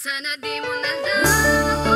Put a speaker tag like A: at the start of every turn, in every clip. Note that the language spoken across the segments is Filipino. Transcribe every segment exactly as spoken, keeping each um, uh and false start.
A: Sana di mo na lang ako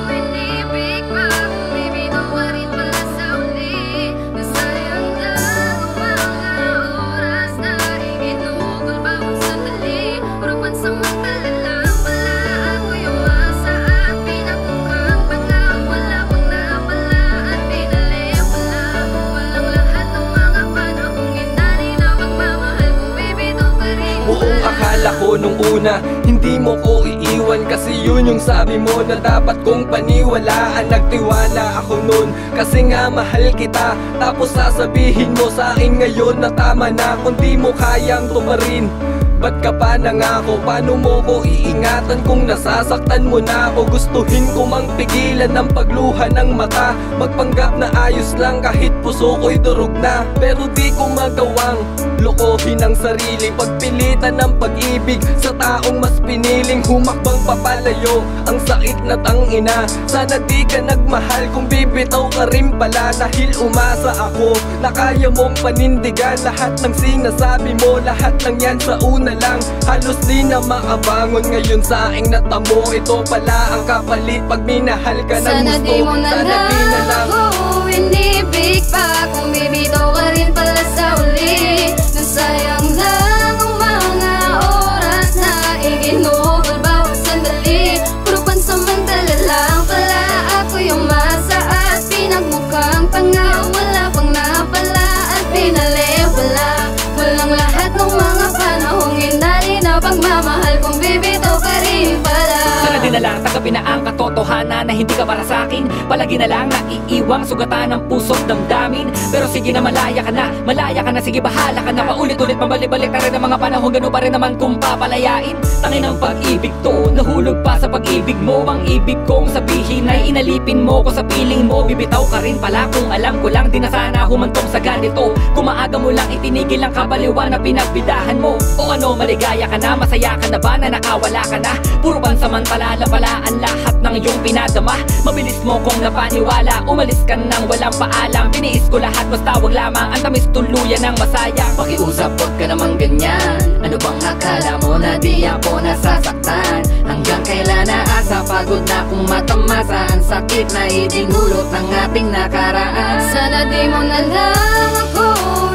A: inibig pa. Kung bibitaw ka rin pala sa uli. Nasayang lang ang mga oras na iginugol bawat sandali. Puro pansamantala lang pala ako yung asa at pinagmukhang tanga. Wala pang napala at pinali. Wala, walang lahat ng mga panahong inani na magmamahal. Kung bibitaw ka rin pala.
B: Buong akala ko nung una hindi mo ko iiwan, kasi yun yung sabi mo na dapat kong paniwalaan. Nagtiwala ako nun kasi nga mahal kita. Tapos sasabihin mo sa akin ngayon na tama na. Kung di mo kayang tumarin, ba't ka pa nangako? Paano mo ko iingatan kung nasasaktan mo na ako? Gustuhin ko mang pigilan ng pagluha ng mata, magpanggap na ayos lang kahit puso ko'y durog na. Pero di ko magawang lokohin ang sarili, pagpilitan ng pag-ibig sa taong mas piniling humakbang papalayo. Ang sakit na tangina, sana di ka nagmahal kung bibitaw ka rin pala. Dahil umasa ako na kaya mong panindigan lahat ng sinasabi mo. Lahat ng yan sa una lang, halos di na makabangon. Ngayon sa aking natamo, ito pala ang kapalit pag minahal ka ng
A: sana
B: gusto.
A: Di mo na
B: Sana di na lang
A: ako inibig pa. Kung bibitaw ka rin pala sa uli. Nasayang lang ang mga oras na iginugol bawat sandali. Puro pansamantala lang pala ako yung masa at pinagmukhang tanga. Wala pang napala at pinali. Wala, walang lahat ng mga panahong inali na pagmamahal. Kung bibitaw ka rin pala.
C: Sana di na lang tanggapin na ang katotohanan na hindi ka para sa akin. Palagi na lang naiiwang sugatan ng puso't damdamin. Pero sige na, malaya ka na, malaya ka na, sige bahala ka na. Paulit-ulit pabalik-balik na rin ang mga panahon, gano'n pa rin naman kung papalayain. Tangin ang pag-ibig to, nahulog pa sa pag-ibig mo. Ang ibig kong sabihin ay inalipin mo ko sa piling mo. Bibitaw ka rin pala kung alam ko lang di na sana humantong sa ganito. Kung maaga mo lang itinigil ang kabaliwan na pinagbidahan mo. O ano, maligaya ka na, masaya ka na ba na nakawala ka na? Puro pansamantala, pala ang lahat ng iyong pinadama. Mabilis mo kong napaniwala, umalis ka nang walang paalam. Tiniis ko lahat basta wag lamang ang tamis tuluyan ng masaya.
D: Pakiusap, wag ka naman ganyan. Ano bang akala mo na di ako nasasaktan? Hanggang kailan naasa, pagod na kung matamasa ang sakit na idinulot ng ating nakaraan.
A: Sana di mo na lang ako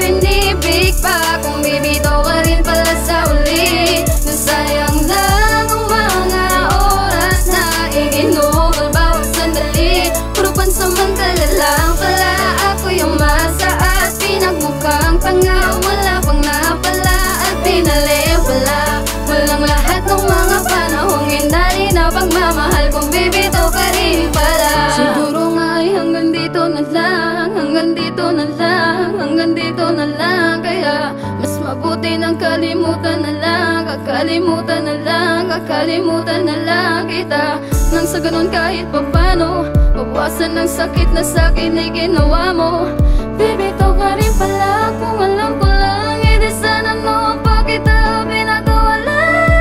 A: inibig pa. Kung bibitaw ka rin pala sa uli. Nasayang lang ang mga oras na iginugol bawat sandali. Puro pansamantala lang pala ako yung masa at pinagmukhang tanga. Wala pang napala at pinali. Wala, walang lahat ng mga panahong inali na pagmamahal. Kung bibitaw ka rin pala. Siguro nga ay hanggang dito na lang, hanggang dito na lang, hanggang dito na lang. Kaya mas mabuti nang kalimutan na lang, kakalimutan na lang, kakalimutan na lang kita. Nang sa ganun kahit papano, bawasan ng sakit na sa'kin ay ginawa mo. Bibitaw ka rin pala kung alam ko lang, hindi sana mo pa kita pinagawalan.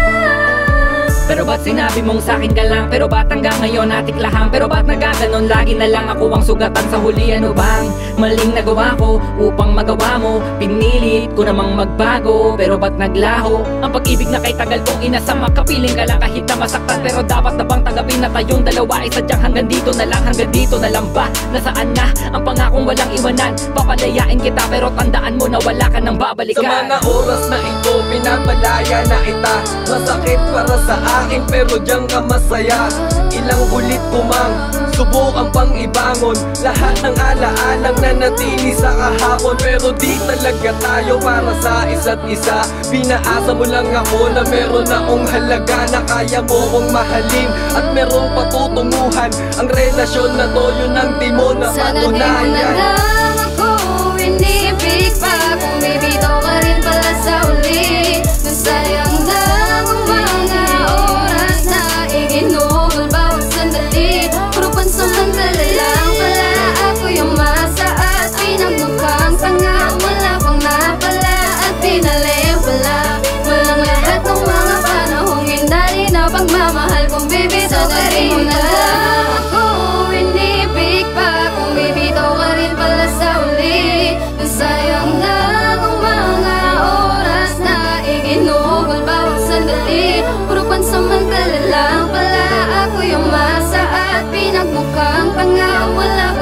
C: Pero ba't sinabi mong sa'kin ka lang? Pero ba't hanggang ngayon natiklahang? Pero ba't nagaganon? Lagi na lang ako ang sugatan sa huli. Ano bang maling nagawa ko upang magawa mo? Pinilit ko namang magbago, pero ba't naglaho? Ang pag-ibig na kay tagal kong inasam, makapiling ka lang kahit na masaktan. Pero dapat na bang tanggapin na tayong dalawa ay sadyang hanggang dito na lang? Hanggang dito na lang ba? Nasaan na ang pangakong walang iwanan? Papalayain kita pero tandaan mo na wala ka nang babalikan.
B: sa mga oras na ito, pinapalaya na kita. Masakit para sa akin pero diyan ka masaya. Ilang ulit ko mang subukan pang ibangon lahat ng alaalang nanatili sa kahapon. Pero di talaga tayo para sa isa't isa. Pinaasa mo lang ako na meron akong halaga, na kaya mo kong mahalin at merong patutunguhan. Ang relasyon na to, yun ang di mo na
A: sana di mo na
B: patunayan.
A: lang ako inibig pa. Kung bibitaw ka rin pala sa uli. Nasayang lang ang mga oras na iginugol bawat sandali. Puro pansamantala lang pala ako yung masa at pinagmukhang tanga. Wala pang napala at pinali. Wala, walang lahat ng mga panahong inali na pagmamahal. Kung bibitaw ka rin lang ako inibig pa. Kung bibitaw ka rin pala sa uli. Nasayang lang ang mga oras na iginugol bawat sandali. Puro pansamantala lang pala kang tanga, wala